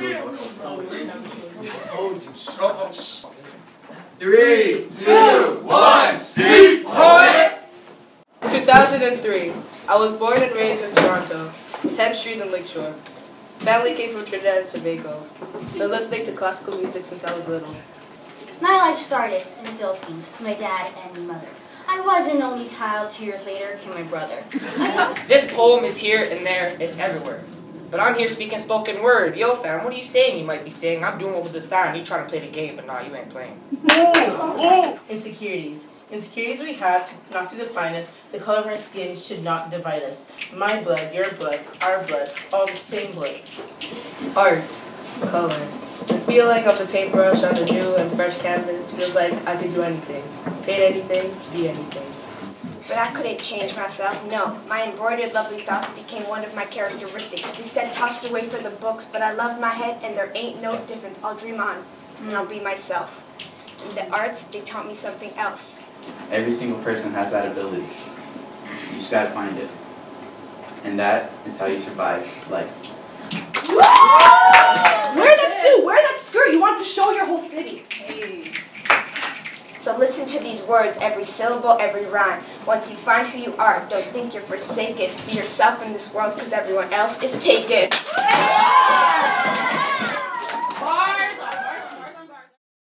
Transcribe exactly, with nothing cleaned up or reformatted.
Three, two, one, speak poet! two thousand three. I was born and raised in Toronto, tenth Street in Lakeshore. Family came from Trinidad and Tobago. Been listening to classical music since I was little. My life started in the Philippines with my dad and mother. I was an only child. Two years later came my brother. This poem is here and there, it's everywhere. But I'm here speaking spoken word. Yo, fam, what are you saying? You might be saying, I'm doing what was assigned. You trying to play the game, but nah, you ain't playing. Insecurities. Insecurities we have to, not to define us. The color of our skin should not divide us. My blood, your blood, our blood, all the same blood. Art, color. The feeling of the paintbrush on the new and fresh canvas feels like I could do anything. Paint anything, be anything. But I couldn't change myself, no. My embroidered lovely thoughts became one of my characteristics. They said toss it away for the books, but I love my head and there ain't no difference. I'll dream on and I'll be myself. In the arts, they taught me something else. Every single person has that ability. You just gotta find it. And that is how you survive life. Wear that suit! Wear that skirt! You want to show your whole city. Hey. So listen to these words, every syllable, every rhyme. Once you find who you are, don't think you're forsaken. Be yourself in this world because everyone else is taken.